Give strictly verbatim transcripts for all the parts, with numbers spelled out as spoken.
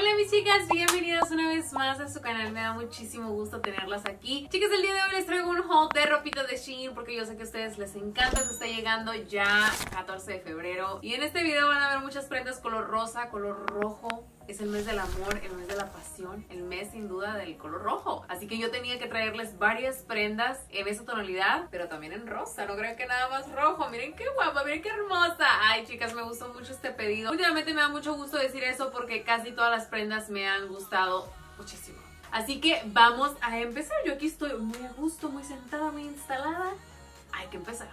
Hola mis chicas, bienvenidas una vez más a su canal, me da muchísimo gusto tenerlas aquí. Chicas, el día de hoy les traigo un haul de ropita de Shein porque yo sé que a ustedes les encanta. Se está llegando ya catorce de febrero y en este video van a ver muchas prendas color rosa, color rojo. Es el mes del amor, el mes de la pasión, el mes sin duda del color rojo. Así que yo tenía que traerles varias prendas en esa tonalidad, pero también en rosa. No crean que nada más rojo. Miren qué guapa, miren qué hermosa. Ay, chicas, me gustó mucho este pedido. Últimamente me da mucho gusto decir eso porque casi todas las prendas me han gustado muchísimo. Así que vamos a empezar. Yo aquí estoy muy a gusto, muy sentada, muy instalada. Hay que empezar.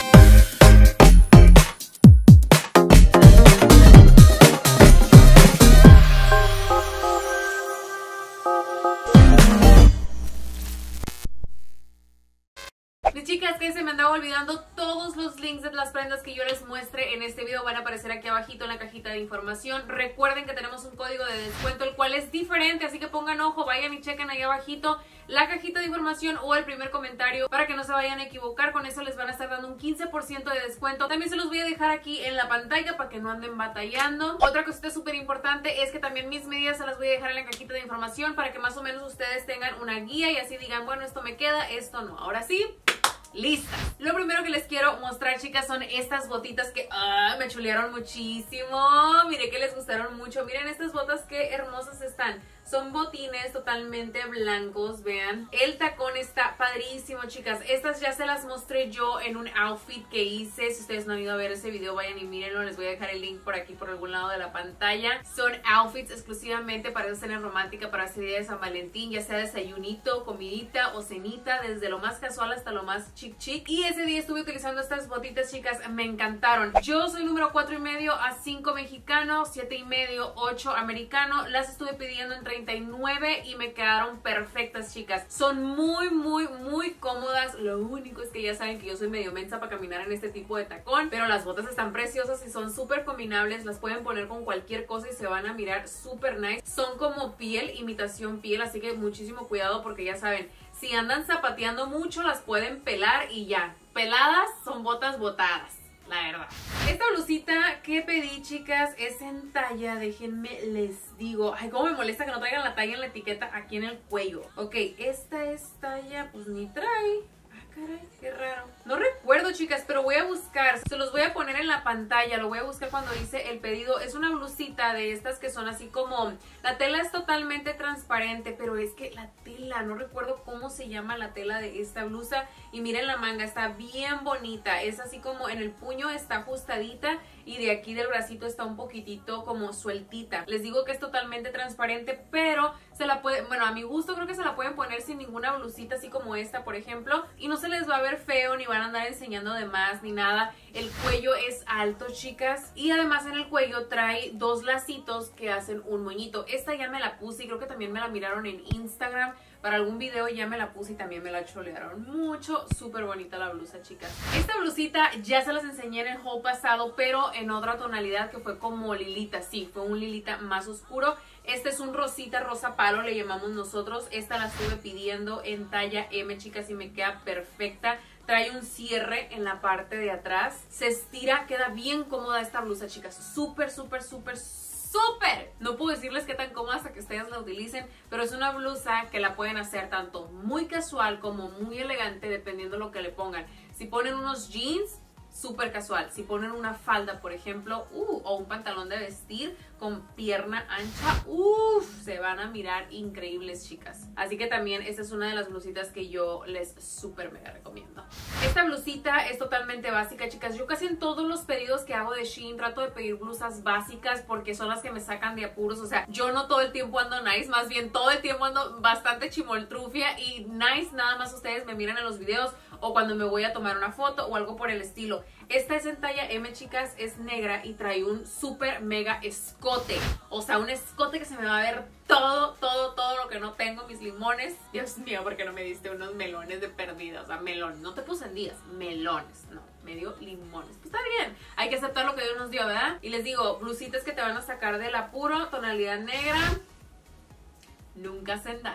Chicas, que se me andaba olvidando, todos los links de las prendas que yo les muestre en este video van a aparecer aquí abajito en la cajita de información. Recuerden que tenemos un código de descuento el cual es diferente, así que pongan ojo, vayan y chequen ahí abajito la cajita de información o el primer comentario para que no se vayan a equivocar. Con eso les van a estar dando un quince por ciento de descuento. También se los voy a dejar aquí en la pantalla para que no anden batallando. Otra cosita súper importante es que también mis medidas se las voy a dejar en la cajita de información para que más o menos ustedes tengan una guía y así digan, bueno, esto me queda, esto no. Ahora sí, lista. Lo primero que les quiero mostrar, chicas, son estas botitas que ah, me chulearon muchísimo. Miren que les gustaron mucho. Miren estas botas, qué hermosas están. Son botines totalmente blancos, vean. El tacón está padrísimo, chicas. Estas ya se las mostré yo en un outfit que hice. Si ustedes no han ido a ver ese video, vayan y mírenlo. Les voy a dejar el link por aquí, por algún lado de la pantalla. Son outfits exclusivamente para esa cena romántica, para ese día de San Valentín, ya sea desayunito, comidita o cenita, desde lo más casual hasta lo más chic chic. Y ese día estuve utilizando estas botitas, chicas, me encantaron. Yo soy número cuatro y medio a cinco mexicano, siete y medio, ocho americano. Las estuve pidiendo en treinta y nueve y me quedaron perfectas, chicas. Son muy, muy, muy cómodas. Lo único es que ya saben que yo soy medio mensa para caminar en este tipo de tacón, pero las botas están preciosas y son súper combinables. Las pueden poner con cualquier cosa y se van a mirar súper nice. Son como piel, imitación piel, así que muchísimo cuidado porque ya saben, si andan zapateando mucho las pueden pelar y ya. Peladas son botas botadas, la verdad. Esta blusita que pedí, chicas, es en talla, déjenme les digo. Ay, cómo me molesta que no traigan la talla en la etiqueta aquí en el cuello. Ok, esta es talla, pues ni trae. Ah, caray, qué raro. No recuerdo, chicas, pero voy a buscar. Se los voy a poner en la pantalla. Lo voy a buscar cuando hice el pedido. Es una blusita de estas que son así como... La tela es totalmente transparente, pero es que la tela, no recuerdo cómo se llama la tela de esta blusa. Y miren la manga, está bien bonita. Es así como en el puño está ajustadita y de aquí del bracito está un poquitito como sueltita. Les digo que es totalmente transparente, pero se la puede... Bueno, a mi gusto creo que se la pueden poner sin ninguna blusita así como esta, por ejemplo. Y no se les va a ver feo, ni van a andar enseñando de más, ni nada. El cuello es alto, chicas. Y además en el cuello trae dos lacitos que hacen un moñito. Esta ya me la puse y creo que también me la miraron en Instagram. Para algún video ya me la puse y también me la cholearon mucho. Súper bonita la blusa, chicas. Esta blusita ya se las enseñé en el haul pasado, pero en otra tonalidad que fue como lilita. Sí, fue un lilita más oscuro. Este es un rosita, rosa palo le llamamos nosotros. Esta la estuve pidiendo en talla eme, chicas, y me queda perfecta. Trae un cierre en la parte de atrás. Se estira, queda bien cómoda esta blusa, chicas. Súper, súper, súper, súper. No puedo decirles qué tan cómoda hasta que ustedes la utilicen, pero es una blusa que la pueden hacer tanto muy casual como muy elegante, dependiendo de lo que le pongan. Si ponen unos jeans, súper casual. Si ponen una falda, por ejemplo, uh, o un pantalón de vestir con pierna ancha, uff, se van a mirar increíbles, chicas. Así que también esta es una de las blusitas que yo les súper mega recomiendo. Esta blusita es totalmente básica, chicas. Yo casi en todos los pedidos que hago de Shein trato de pedir blusas básicas porque son las que me sacan de apuros. O sea, yo no todo el tiempo ando nice, más bien todo el tiempo ando bastante chimoltrufia, y nice nada más ustedes me miran en los videos o cuando me voy a tomar una foto o algo por el estilo. Esta es en talla eme, chicas, es negra y trae un súper mega escote. O sea, un escote que se me va a ver todo, todo, todo lo que no tengo, mis limones. Dios mío, ¿por qué no me diste unos melones de perdida? O sea, melón, no te puse sandías, melones, no, me dio limones. Pues está bien, hay que aceptar lo que Dios nos dio, ¿verdad? Y les digo, blusitas que te van a sacar del apuro, tonalidad negra, nunca hacen daño.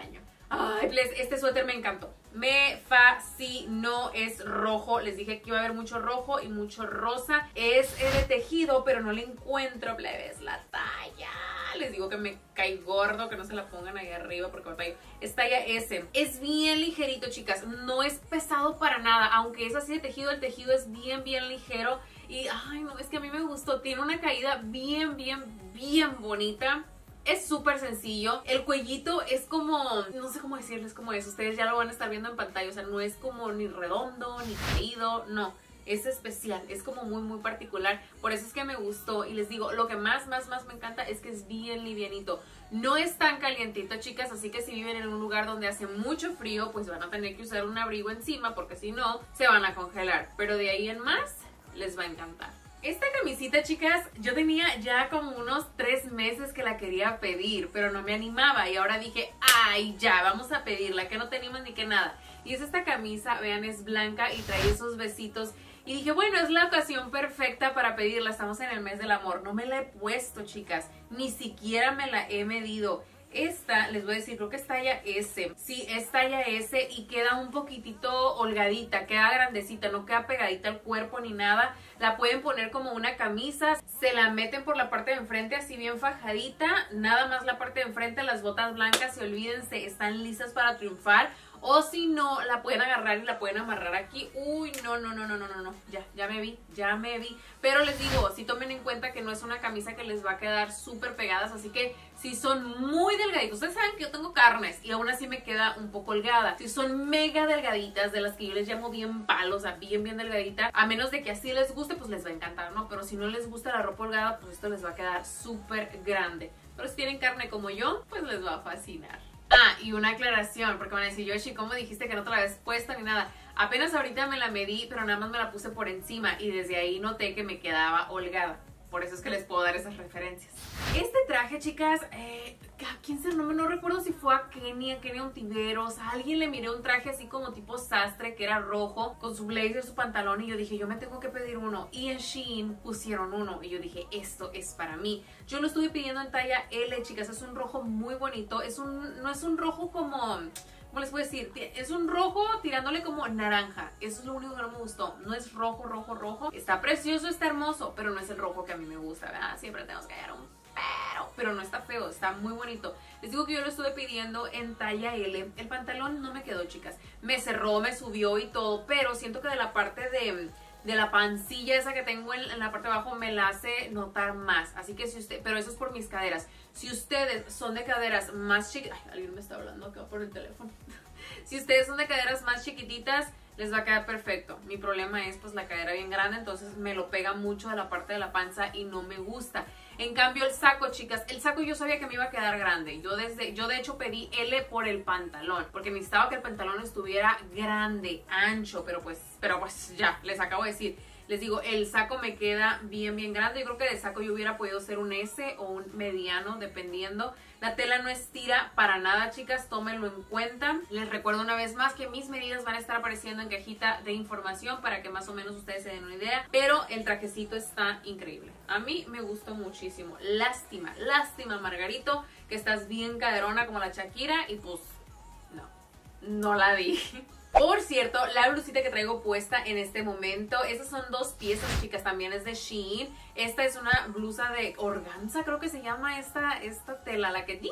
Ay, les, este suéter me encantó. Me fascinó. Es rojo. Les dije que iba a haber mucho rojo y mucho rosa. Es de tejido, pero no le encuentro, plebes, la talla. Les digo que me cae gordo, que no se la pongan ahí arriba porque me tallo. Es talla S. Es bien ligerito, chicas. No es pesado para nada. Aunque es así de tejido, el tejido es bien, bien ligero. Y, ay, no, es que a mí me gustó. Tiene una caída bien, bien, bien bonita. Es súper sencillo. El cuellito es como, no sé cómo decirles cómo es. Ustedes ya lo van a estar viendo en pantalla. O sea, no es como ni redondo, ni caído. No, es especial. Es como muy, muy particular. Por eso es que me gustó. Y les digo, lo que más, más, más me encanta es que es bien livianito. No es tan calientito, chicas. Así que si viven en un lugar donde hace mucho frío, pues van a tener que usar un abrigo encima. Porque si no, se van a congelar. Pero de ahí en más, les va a encantar. Esta camisita, chicas, yo tenía ya como unos tres meses que la quería pedir, pero no me animaba. Y ahora dije, ay, ya, vamos a pedirla, que no tenemos ni que nada. Y es esta camisa, vean, es blanca y trae esos besitos. Y dije, bueno, es la ocasión perfecta para pedirla. Estamos en el mes del amor. No me la he puesto, chicas. Ni siquiera me la he medido. Esta, les voy a decir, creo que es talla S. Sí, es talla S y queda un poquitito holgadita, queda grandecita, no queda pegadita al cuerpo ni nada. La pueden poner como una camisa, se la meten por la parte de enfrente así bien fajadita, nada más la parte de enfrente, las botas blancas, y olvídense, están listas para triunfar. O si no, la pueden agarrar y la pueden amarrar aquí. Uy, no, no, no, no, no, no, no. Ya, ya me vi, ya me vi. Pero les digo, si tomen en cuenta que no es una camisa que les va a quedar súper pegadas. Así que si son muy delgaditos, ustedes saben que yo tengo carnes y aún así me queda un poco holgada. Si son mega delgaditas, de las que yo les llamo bien palos, o sea, bien, bien delgadita, a menos de que así les guste, pues les va a encantar, ¿no? Pero si no les gusta la ropa holgada, pues esto les va a quedar súper grande. Pero si tienen carne como yo, pues les va a fascinar. Ah, y una aclaración, porque van a decir, Yoshi, ¿cómo dijiste que no te la habías puesto ni nada? Apenas ahorita me la medí, pero nada más me la puse por encima y desde ahí noté que me quedaba holgada. Por eso es que les puedo dar esas referencias. Este traje, chicas, eh, ¿a quién se no, no recuerdo si fue a Kenny, a Kenny Ontiveros? A alguien le miré un traje así como tipo sastre, que era rojo, con su blazer, su pantalón, y yo dije, yo me tengo que pedir uno. Y en Shein pusieron uno, y yo dije, esto es para mí. Yo lo estuve pidiendo en talla L, chicas, es un rojo muy bonito. Es un, no es un rojo como... ¿Cómo les puedo decir? Es un rojo tirándole como naranja. Eso es lo único que no me gustó. No es rojo, rojo, rojo. Está precioso, está hermoso, pero no es el rojo que a mí me gusta, ¿verdad? Siempre tenemos que hallar un pero. Pero no está feo, está muy bonito. Les digo que yo lo estuve pidiendo en talla L. El pantalón no me quedó, chicas. Me cerró, me subió y todo, pero siento que de la parte de... de la pancilla esa que tengo en, en la parte de abajo me la hace notar más. Así que si usted, pero eso es por mis caderas. Si ustedes son de caderas más chiquitas, ay, alguien me está hablando acá por el teléfono. Si ustedes son de caderas más chiquititas, les va a quedar perfecto. Mi problema es pues la cadera bien grande, entonces me lo pega mucho de la parte de la panza y no me gusta. En cambio el saco, chicas, el saco yo sabía que me iba a quedar grande. Yo desde, yo de hecho pedí L por el pantalón, porque necesitaba que el pantalón estuviera grande, ancho, pero pues, pero pues ya, les acabo de decir. Les digo, el saco me queda bien, bien grande. Yo creo que de saco yo hubiera podido ser un S o un mediano, dependiendo. La tela no estira para nada, chicas, tómenlo en cuenta. Les recuerdo una vez más que mis medidas van a estar apareciendo en cajita de información para que más o menos ustedes se den una idea. Pero el trajecito está increíble. A mí me gustó muchísimo. Lástima, lástima, Margarito, que estás bien caderona como la Shakira y pues no, no la vi. Por cierto, la blusita que traigo puesta en este momento, estas son dos piezas, chicas, también es de Shein. Esta es una blusa de organza, creo que se llama esta, esta tela, la que...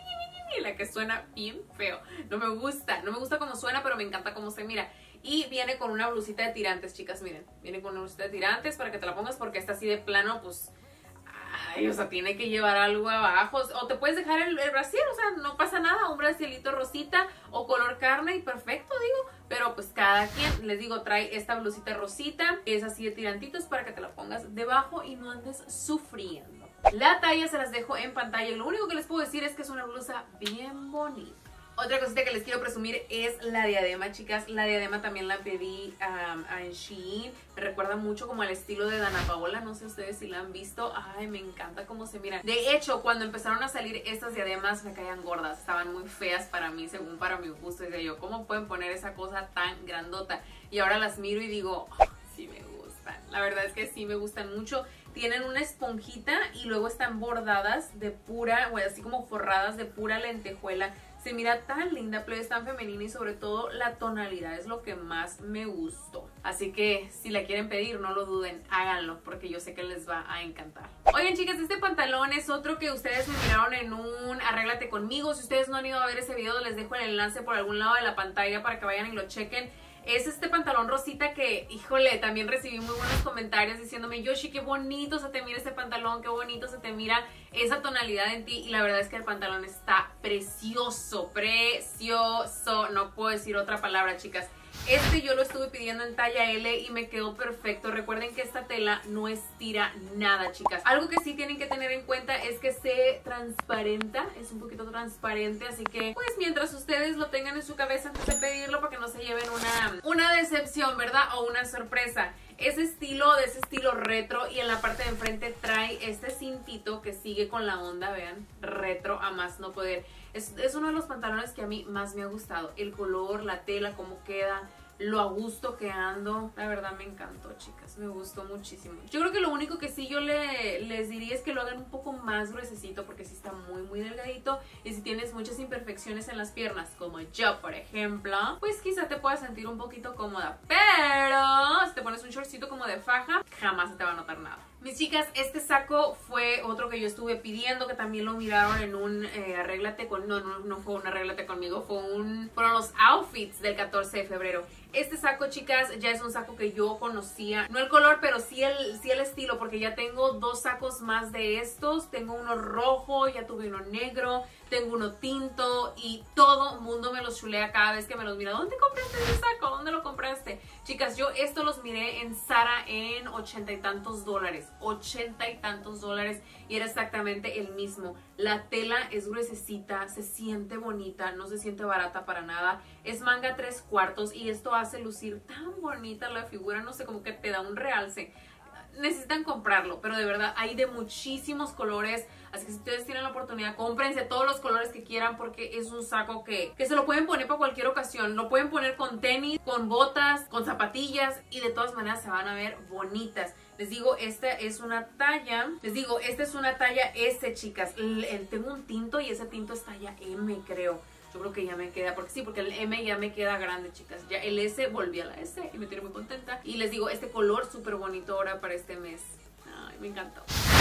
la que suena bien feo. No me gusta, no me gusta cómo suena, pero me encanta cómo se mira. Y viene con una blusita de tirantes, chicas, miren. Viene con una blusita de tirantes para que te la pongas porque esta así de plano, pues... Ay, o sea, tiene que llevar algo abajo. O te puedes dejar el, el brasier, o sea, no pasa nada. Un brasierito rosita o color carne y perfecto, digo. Pero pues cada quien, les digo, trae esta blusita rosita. Es así de tirantitos para que te la pongas debajo y no andes sufriendo. La talla se las dejo en pantalla. Y lo único que les puedo decir es que es una blusa bien bonita. Otra cosita que les quiero presumir es la diadema, chicas. La diadema también la pedí um, en Shein. Me recuerda mucho como al estilo de Dana Paola. No sé ustedes si la han visto. Ay, me encanta cómo se miran. De hecho, cuando empezaron a salir estas diademas me caían gordas. Estaban muy feas para mí, según para mi gusto. Decía yo, ¿cómo pueden poner esa cosa tan grandota? Y ahora las miro y digo, oh, sí me gustan. La verdad es que sí me gustan mucho. Tienen una esponjita y luego están bordadas de pura, o así como forradas de pura lentejuela. Se mira tan linda, plebes, tan femenina y sobre todo la tonalidad es lo que más me gustó. Así que si la quieren pedir, no lo duden, háganlo porque yo sé que les va a encantar. Oigan, chicas, este pantalón es otro que ustedes me miraron en un Arréglate Conmigo. Si ustedes no han ido a ver ese video, les dejo el enlace por algún lado de la pantalla para que vayan y lo chequen. Es este pantalón rosita que, híjole, también recibí muy buenos comentarios diciéndome, Yoshi, qué bonito se te mira este pantalón, qué bonito se te mira esa tonalidad en ti. Y la verdad es que el pantalón está precioso, precioso. No puedo decir otra palabra, chicas. Este yo lo estuve pidiendo en talla L y me quedó perfecto. Recuerden que esta tela no estira nada, chicas. Algo que sí tienen que tener en cuenta es que se transparenta, es un poquito transparente, así que pues mientras ustedes lo tengan en su cabeza antes de pedirlo para que no se lleven una, una decepción, ¿verdad? O una sorpresa. Ese estilo, de ese estilo retro, y en la parte de enfrente trae este cintito que sigue con la onda, vean, retro a más no poder. Es, es uno de los pantalones que a mí más me ha gustado. El color, la tela, cómo queda, lo a gusto que ando. La verdad me encantó, chicas, me gustó muchísimo. Yo creo que lo único que sí yo le, les diría es que lo hagan un poco más gruesecito porque sí está muy muy delgadito. Y si tienes muchas imperfecciones en las piernas, como yo por ejemplo, pues quizá te puedas sentir un poquito cómoda. Pero si te pones un shortcito como de faja, jamás se te va a notar nada. Mis chicas, este saco fue otro que yo estuve pidiendo, que también lo miraron en un eh, Arréglate con... No, no, no fue un Arréglate Conmigo, fue un... fueron los outfits del catorce de febrero. Este saco, chicas, ya es un saco que yo conocía. No el color, pero sí el, sí el estilo, porque ya tengo dos sacos más de estos. Tengo uno rojo, ya tuve uno negro, tengo uno tinto y todo mundo me los chulea cada vez que me los mira. ¿Dónde compraste ese saco? ¿Dónde lo compraste? Chicas, yo esto los miré en Zara en ochenta y tantos dólares. Ochenta y tantos dólares y era exactamente el mismo. La tela es gruesecita, se siente bonita, no se siente barata para nada. Es manga tres cuartos y esto hace lucir tan bonita la figura, no sé, como que te da un realce. Necesitan comprarlo, pero de verdad hay de muchísimos colores, así que si ustedes tienen la oportunidad, cómprense todos los colores que quieran porque es un saco que, que se lo pueden poner para cualquier ocasión. Lo pueden poner con tenis, con botas, con zapatillas y de todas maneras se van a ver bonitas. Les digo, esta es una talla, les digo, esta es una talla S, chicas. El, el, tengo un tinto y ese tinto es talla M, creo. Yo creo que ya me queda, porque sí, porque el M ya me queda grande, chicas. Ya el S volví a la S y me tiene muy contenta. Y les digo, este color súper bonito ahora para este mes. Ay, me encantó.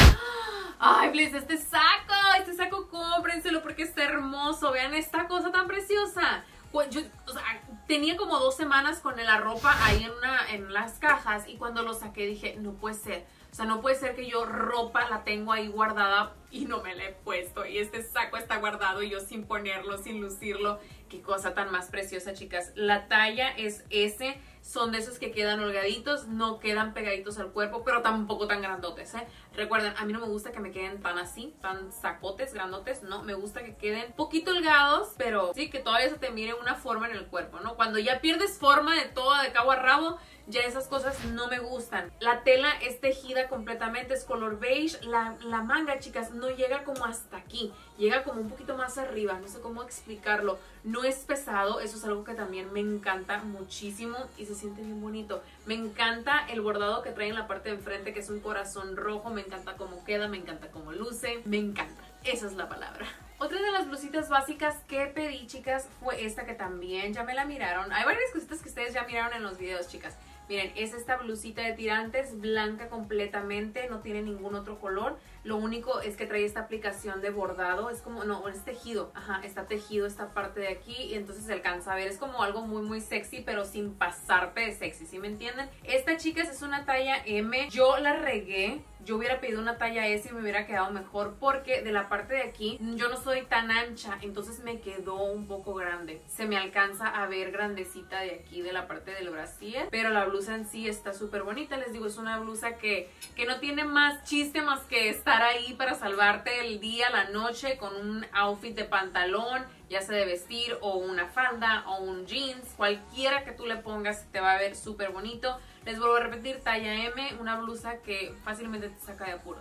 Ay, please, este saco, este saco cómprenselo porque está hermoso. Vean esta cosa tan preciosa. Yo, o sea, tenía como dos semanas con la ropa ahí en, una, en las cajas y cuando lo saqué dije, no puede ser. O sea, no puede ser que yo ropa la tengo ahí guardada y no me la he puesto. Y este saco está guardado y yo sin ponerlo, sin lucirlo. Qué cosa tan más preciosa, chicas. La talla es S. Son de esos que quedan holgaditos, no quedan pegaditos al cuerpo, pero tampoco tan grandotes, ¿eh? Recuerden, a mí no me gusta que me queden tan así, tan sacotes, grandotes, no. Me gusta que queden poquito holgados, pero sí, que todavía se te mire una forma en el cuerpo, ¿no? Cuando ya pierdes forma de todo, de cabo a rabo, ya esas cosas no me gustan. La tela es tejida completamente, es color beige. La, la manga, chicas, no llega como hasta aquí, llega como un poquito más arriba, no sé cómo explicarlo. No es pesado, eso es algo que también me encanta muchísimo y se siente bien bonito. Me encanta el bordado que trae en la parte de enfrente, que es un corazón rojo. Me encanta cómo queda, me encanta cómo luce, me encanta. Esa es la palabra. Otra de las blusitas básicas que pedí, chicas, fue esta que también ya me la miraron. Hay varias cositas que ustedes ya miraron en los videos, chicas. Miren, es esta blusita de tirantes, blanca completamente, no tiene ningún otro color. Lo único es que trae esta aplicación de bordado, es como, no, es tejido, ajá, está tejido esta parte de aquí y entonces se alcanza a ver. Es como algo muy muy sexy, pero sin pasarte de sexy, ¿sí me entienden? Esta, chicas, es una talla M, yo la regué. Yo hubiera pedido una talla S y me hubiera quedado mejor porque de la parte de aquí yo no soy tan ancha, entonces me quedó un poco grande. Se me alcanza a ver grandecita de aquí, de la parte del brasier, pero la blusa en sí está súper bonita. Les digo, es una blusa que, que no tiene más chiste más que estar ahí para salvarte el día, la noche, con un outfit de pantalón, ya sea de vestir o una falda o un jeans, cualquiera que tú le pongas te va a ver súper bonito. Les vuelvo a repetir, talla M, una blusa que fácilmente te saca de apuros.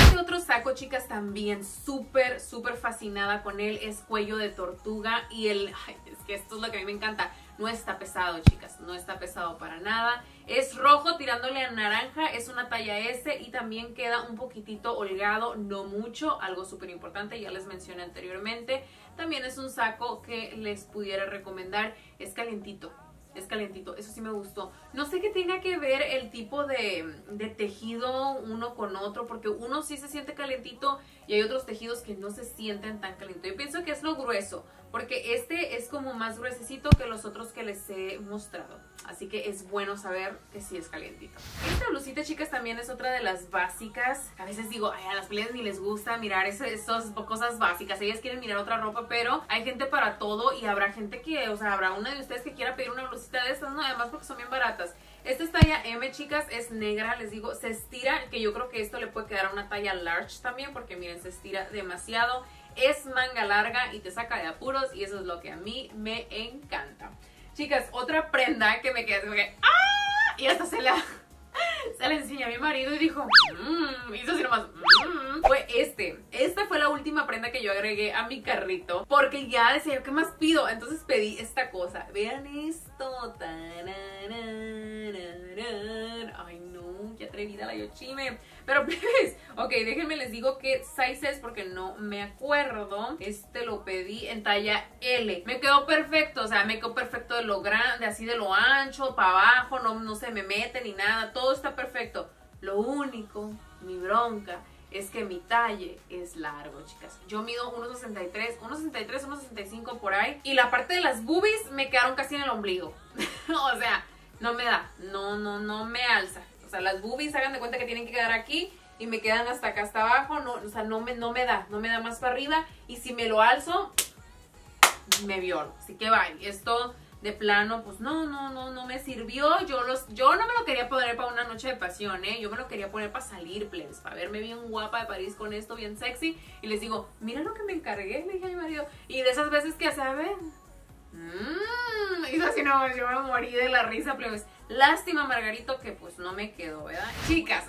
Este otro saco, chicas, también súper, súper fascinada con él. Es cuello de tortuga y el... Ay, es que esto es lo que a mí me encanta. No está pesado, chicas, no está pesado para nada. Es rojo tirándole a naranja, es una talla S y también queda un poquitito holgado, no mucho, algo súper importante, ya les mencioné anteriormente. También es un saco que les pudiera recomendar, es calientito. Es calientito, eso sí me gustó. No sé qué tenga que ver el tipo de, de tejido uno con otro, porque uno sí se siente calientito y hay otros tejidos que no se sienten tan calientitos. Yo pienso que es lo grueso, porque este es como más gruesecito que los otros que les he mostrado. Así que es bueno saber que sí es calientito. Esta blusita, chicas, también es otra de las básicas. A veces digo, ay, a las playas ni les gusta mirar esas cosas básicas. Ellas quieren mirar otra ropa, pero hay gente para todo y habrá gente que, o sea, habrá una de ustedes que quiera pedir una blusita de estas, ¿no? Además porque son bien baratas. Esta es talla M, chicas, es negra, les digo, se estira, que yo creo que esto le puede quedar a una talla large también, porque miren, se estira demasiado. Es manga larga y te saca de apuros y eso es lo que a mí me encanta. Chicas, otra prenda que me queda como que ¡ah! Y hasta se la, se la enseñé a mi marido y dijo mmm, hizo así nomás mmm, fue este. Esta fue la última prenda que yo agregué a mi carrito porque ya decía yo, ¿qué más pido? Entonces pedí esta cosa. Vean esto. Ay no, qué atrevida la Yochime. Pero plebes, ok, déjenme les digo qué size es porque no me acuerdo. Este lo pedí en talla L. Me quedó perfecto, o sea, me quedó perfecto de lo grande, así de lo ancho, para abajo, no, no se me mete ni nada, todo está perfecto. Lo único, mi bronca, es que mi talle es largo, chicas. Yo mido uno sesenta y tres, uno sesenta y tres, uno sesenta y cinco por ahí. Y la parte de las boobies me quedaron casi en el ombligo. O sea, no me da, no, no, no me alza. O sea, las boobies, hagan de cuenta que tienen que quedar aquí y me quedan hasta acá, hasta abajo. No, o sea, no me, no me da, no me da más para arriba. Y si me lo alzo, me violo. Así que bye. Esto de plano, pues no, no, no, no me sirvió. Yo, los, yo no me lo quería poner para una noche de pasión, ¿eh? Yo me lo quería poner para salir, plebes, para verme bien guapa de París con esto, bien sexy. Y les digo, mira lo que me encargué, le dije a mi marido. Y de esas veces que, ¿saben? Mmm, y así no, yo me morí de la risa, plebes. Lástima, Margarito, que pues no me quedó, ¿verdad? Chicas,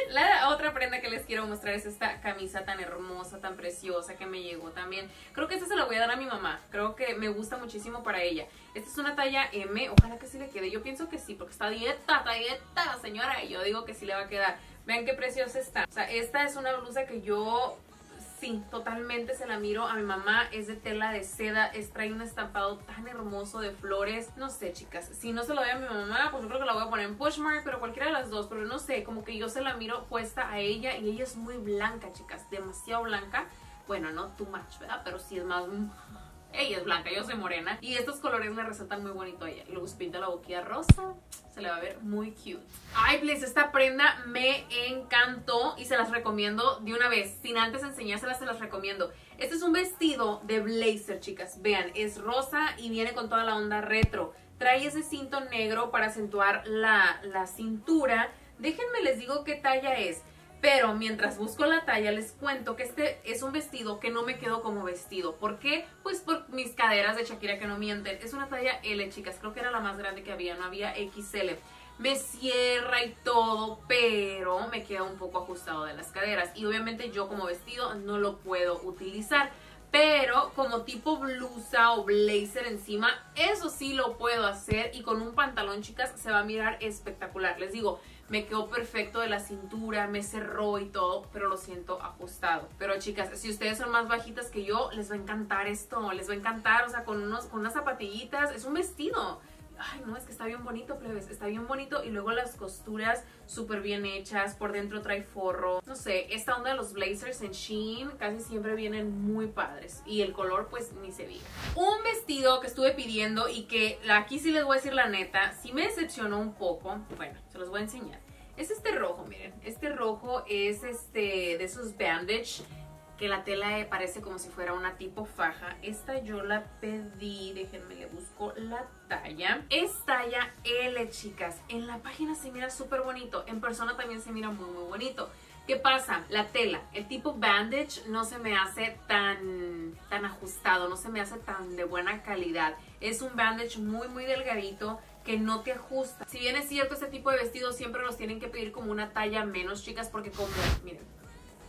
la otra prenda que les quiero mostrar es esta camisa tan hermosa, tan preciosa que me llegó también. Creo que esta se la voy a dar a mi mamá. Creo que me gusta muchísimo para ella. Esta es una talla M. Ojalá que sí le quede. Yo pienso que sí, porque está dieta, está dieta, señora. Y yo digo que sí le va a quedar. Vean qué preciosa está. O sea, esta es una blusa que yo... sí, totalmente se la miro a mi mamá. Es de tela de seda, es, trae un estampado tan hermoso de flores. No sé, chicas, si no se lo doy a mi mamá, pues yo creo que la voy a poner en Poshmark, pero cualquiera de las dos. Pero no sé, como que yo se la miro puesta a ella y ella es muy blanca, chicas, demasiado blanca. Bueno, no too much, ¿verdad? Pero sí es más... ella es blanca, yo soy morena. Y estos colores le resaltan muy bonito a ella. Luego se pinta la boquilla rosa, se le va a ver muy cute. Ay, please, esta prenda me encantó y se las recomiendo de una vez. Sin antes enseñárselas, se las recomiendo. Este es un vestido de blazer, chicas. Vean, es rosa y viene con toda la onda retro. Trae ese cinto negro para acentuar la, la cintura. Déjenme les digo qué talla es. Pero mientras busco la talla les cuento que este es un vestido que no me quedó como vestido. ¿Por qué? Pues por mis caderas de Shakira que no mienten. Es una talla L, chicas. Creo que era la más grande que había, no había equis ele. Me cierra y todo, pero me queda un poco ajustado de las caderas. Y obviamente yo como vestido no lo puedo utilizar. Pero como tipo blusa o blazer encima, eso sí lo puedo hacer. Y con un pantalón, chicas, se va a mirar espectacular. Les digo, me quedó perfecto de la cintura, me cerró y todo, pero lo siento ajustado. Pero chicas, si ustedes son más bajitas que yo, les va a encantar esto, les va a encantar, o sea, con, unos, con unas zapatillitas, es un vestido. Ay, no, es que está bien bonito, plebes, está bien bonito. Y luego las costuras súper bien hechas, por dentro trae forro. No sé, esta onda de los blazers en Shein casi siempre vienen muy padres. Y el color, pues, ni se diga. Un vestido que estuve pidiendo y que aquí sí les voy a decir la neta, sí me decepcionó un poco. Bueno, se los voy a enseñar. Es este rojo, miren. Este rojo es este de esos bandage, que la tela parece como si fuera una tipo faja. Esta yo la pedí, déjenme le busco la talla. Es talla L, chicas. En la página se mira súper bonito, en persona también se mira muy muy bonito. ¿Qué pasa? La tela, el tipo bandage no se me hace tan, tan ajustado, no se me hace tan de buena calidad. Es un bandage muy muy delgadito que no te ajusta. Si bien es cierto, este tipo de vestidos siempre los tienen que pedir como una talla menos, chicas, porque como, miren,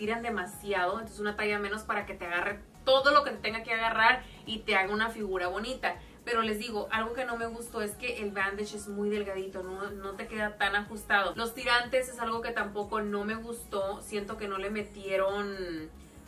estiran demasiado, entonces una talla menos para que te agarre todo lo que te tenga que agarrar y te haga una figura bonita. Pero les digo, algo que no me gustó es que el bandage es muy delgadito, no, no te queda tan ajustado. Los tirantes es algo que tampoco no me gustó, siento que no le metieron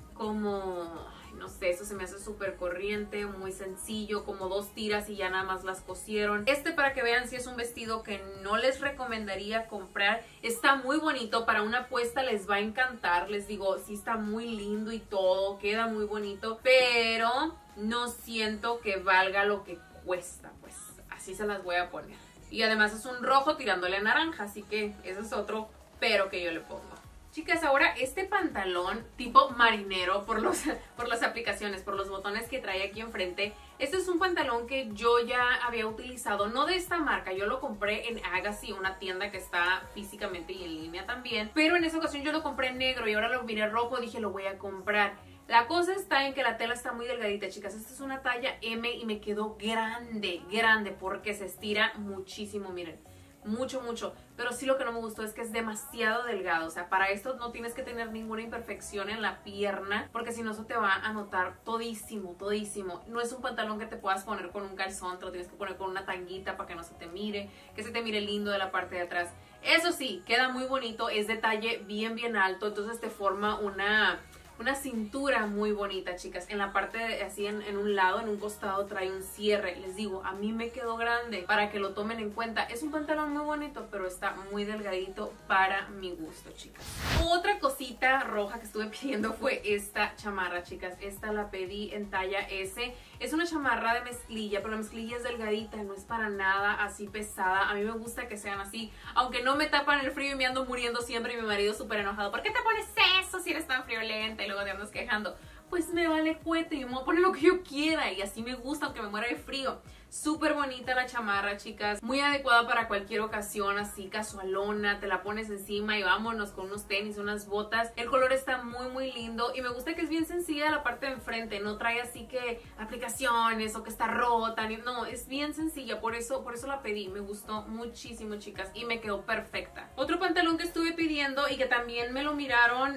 como... no sé, eso se me hace súper corriente, muy sencillo, como dos tiras y ya nada más las cosieron. Este, para que vean, si es un vestido que no les recomendaría comprar. Está muy bonito, para una puesta les va a encantar, les digo, sí está muy lindo y todo, queda muy bonito, pero no siento que valga lo que cuesta, pues así se las voy a poner. Y además es un rojo tirándole a naranja, así que ese es otro pero que yo le pongo. Chicas, ahora este pantalón tipo marinero, por, los, por las aplicaciones, por los botones que trae aquí enfrente. Este es un pantalón que yo ya había utilizado, no de esta marca, yo lo compré en Agassi, una tienda que está físicamente y en línea también. Pero en esa ocasión yo lo compré en negro y ahora lo miré rojo y dije lo voy a comprar. La cosa está en que la tela está muy delgadita, chicas. Esta es una talla eme y me quedó grande, grande, porque se estira muchísimo, miren. Mucho, mucho, pero sí lo que no me gustó es que es demasiado delgado. O sea, para esto no tienes que tener ninguna imperfección en la pierna, porque si no eso te va a notar todísimo, todísimo. No es un pantalón que te puedas poner con un calzón, te lo tienes que poner con una tanguita para que no se te mire, que se te mire lindo de la parte de atrás. Eso sí, queda muy bonito, es de talle bien, bien alto, entonces te forma una... una cintura muy bonita, chicas. En la parte de, así en, en un lado, en un costado trae un cierre. Les digo, a mí me quedó grande, para que lo tomen en cuenta. Es un pantalón muy bonito, pero está muy delgadito para mi gusto, chicas. Otra cosita roja que estuve pidiendo fue esta chamarra, chicas. Esta la pedí en talla ese. Es una chamarra de mezclilla, pero la mezclilla es delgadita, no es para nada así pesada. A mí me gusta que sean así, aunque no me tapan el frío y me ando muriendo siempre y mi marido súper enojado. ¿Por qué te pones eso si eres tan friolenta? Y luego te andas quejando. Pues me vale cuete, yo me voy a poner lo que yo quiera y así me gusta aunque me muera de frío. Súper bonita la chamarra, chicas, muy adecuada para cualquier ocasión, así casualona, te la pones encima y vámonos con unos tenis, unas botas. El color está muy muy lindo y me gusta que es bien sencilla la parte de enfrente, no trae así que aplicaciones o que está rota, ni, no, es bien sencilla, por eso, por eso la pedí, me gustó muchísimo, chicas, y me quedó perfecta. Otro pantalón que estuve pidiendo y que también me lo miraron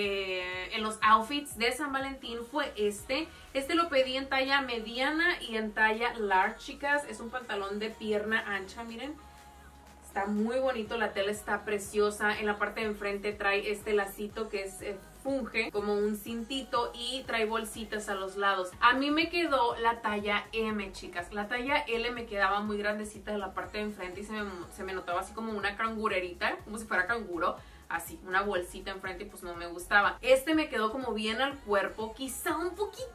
eh, en los outfits de San Valentín fue este. Este lo pedí en talla mediana y en talla large, chicas. Es un pantalón de pierna ancha, miren. Está muy bonito, la tela está preciosa. En la parte de enfrente trae este lacito que es eh, funge como un cintito y trae bolsitas a los lados. A mí me quedó la talla eme, chicas. La talla ele me quedaba muy grandecita de la parte de enfrente y se me, se me notaba así como una cangurerita, como si fuera canguro. Así, una bolsita enfrente y pues no me gustaba. Este me quedó como bien al cuerpo, quizá un poquitito,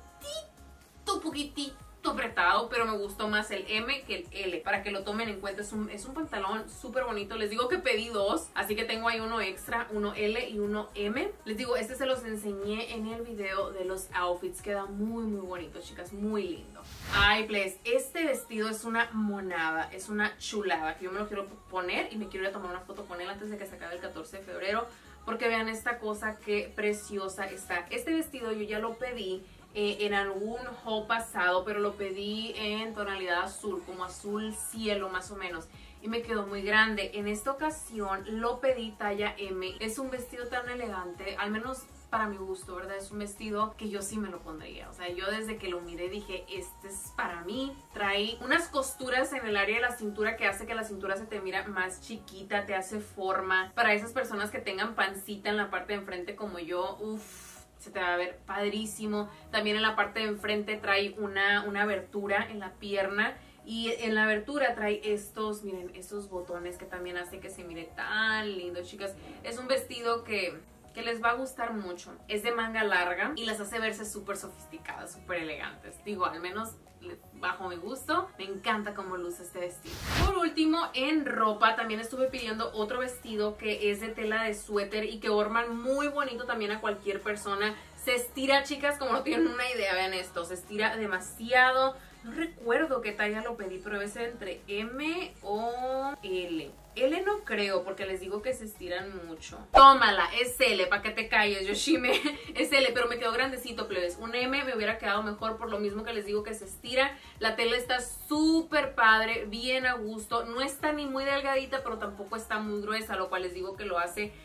un poquitito apretado, pero me gustó más el eme que el ele, para que lo tomen en cuenta. Es un, es un pantalón súper bonito. Les digo que pedí dos, así que tengo ahí uno extra, uno ele y uno eme. Les digo, este se los enseñé en el video de los outfits. Queda muy muy bonito, chicas, muy lindo. Ay, please, este vestido es una monada, es una chulada, que yo me lo quiero poner y me quiero ir a tomar una foto con él antes de que se acabe el catorce de febrero, porque vean esta cosa, qué preciosa está. Este vestido yo ya lo pedí Eh, en algún haul pasado, pero lo pedí en tonalidad azul, como azul cielo más o menos, y me quedó muy grande. En esta ocasión lo pedí talla eme. Es un vestido tan elegante, al menos para mi gusto, ¿verdad? Es un vestido que yo sí me lo pondría. O sea, yo desde que lo miré dije, este es para mí. Trae unas costuras en el área de la cintura que hace que la cintura se te mira más chiquita, te hace forma. Para esas personas que tengan pancita en la parte de enfrente como yo, uff, se te va a ver padrísimo. También en la parte de enfrente trae una, una abertura en la pierna. Y en la abertura trae estos, miren, estos botones que también hacen que se mire tan lindo, chicas. Es un vestido que, que les va a gustar mucho. Es de manga larga y las hace verse súper sofisticadas, súper elegantes. Digo, al menos bajo mi gusto, me encanta cómo luce este vestido. Por último, en ropa también estuve pidiendo otro vestido que es de tela de suéter y que forman muy bonito también a cualquier persona. Se estira, chicas, como no tienen una idea, vean esto, se estira demasiado. No recuerdo qué talla lo pedí, pero debe ser entre eme o ele. ele no creo, porque les digo que se estiran mucho. Tómala, es ele, para que te calles, Yoshime. Es ele, pero me quedó grandecito, plebes. Un eme me hubiera quedado mejor, por lo mismo que les digo que se estira. La tela está súper padre, bien a gusto. No está ni muy delgadita, pero tampoco está muy gruesa, lo cual les digo que lo hace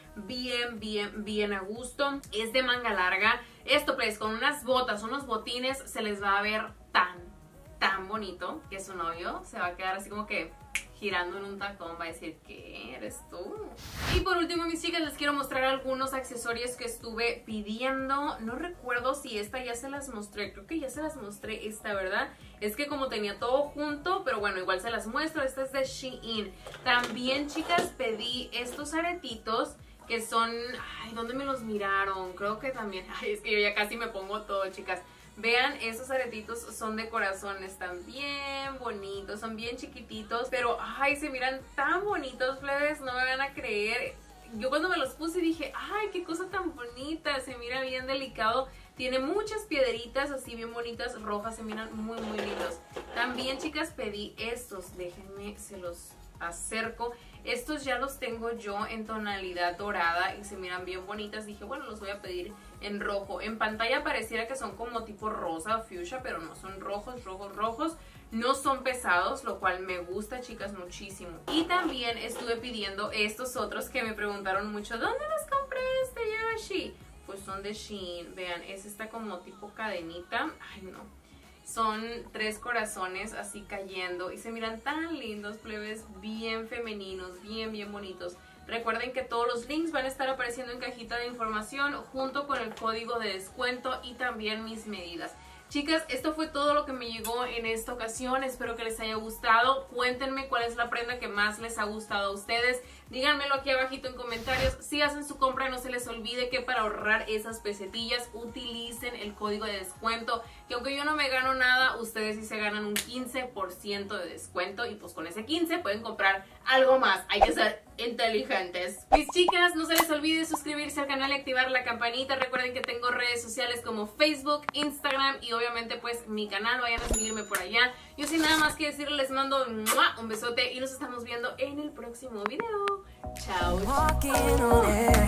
bien, bien, bien a gusto. Es de manga larga. Esto pues con unas botas, unos botines, se les va a ver tan, tan bonito que su novio se va a quedar así como que girando en un tacón, va a decir, ¿qué eres tú? Y por último, mis chicas, les quiero mostrar algunos accesorios que estuve pidiendo. No recuerdo si esta ya se las mostré, creo que ya se las mostré esta, ¿verdad? Es que como tenía todo junto, pero bueno, igual se las muestro. Esta es de Shein. También, chicas, pedí estos aretitos que son... Ay, ¿dónde me los miraron? Creo que también... Ay, es que yo ya casi me pongo todo, chicas. Vean, esos aretitos son de corazón, están bien bonitos, son bien chiquititos, pero ay, se miran tan bonitos, plebes, no me van a creer. Yo cuando me los puse dije, ay, qué cosa tan bonita, se mira bien delicado. Tiene muchas piedritas así bien bonitas, rojas, se miran muy, muy lindos. También, chicas, pedí estos, déjenme, se los acerco. Estos ya los tengo yo en tonalidad dorada y se miran bien bonitas. Dije, bueno, los voy a pedir en rojo. En pantalla pareciera que son como tipo rosa o fuchsia, pero no, son rojos, rojos, rojos. No son pesados, lo cual me gusta, chicas, muchísimo. Y también estuve pidiendo estos otros que me preguntaron mucho, ¿dónde los compré este, Yoshi? Pues son de Shein. Vean, es esta como tipo cadenita. Ay, no. Son tres corazones así cayendo y se miran tan lindos, plebes, bien femeninos, bien, bien bonitos. Recuerden que todos los links van a estar apareciendo en cajita de información junto con el código de descuento y también mis medidas. Chicas, esto fue todo lo que me llegó en esta ocasión. Espero que les haya gustado. Cuéntenme cuál es la prenda que más les ha gustado a ustedes. Díganmelo aquí abajito en comentarios. Si hacen su compra, no se les olvide que para ahorrar esas pesetillas utilicen el código de descuento. Que aunque yo no me gano nada, ustedes sí se ganan un quince por ciento de descuento. Y pues con ese quince pueden comprar algo más. Hay que ser inteligentes. Mis chicas, no se les olvide suscribirse al canal y activar la campanita. Recuerden que tengo redes sociales como Facebook, Instagram y obviamente pues mi canal. Vayan a seguirme por allá. Yo sin nada más que decirles, les mando un besote y nos estamos viendo en el próximo video. Chao.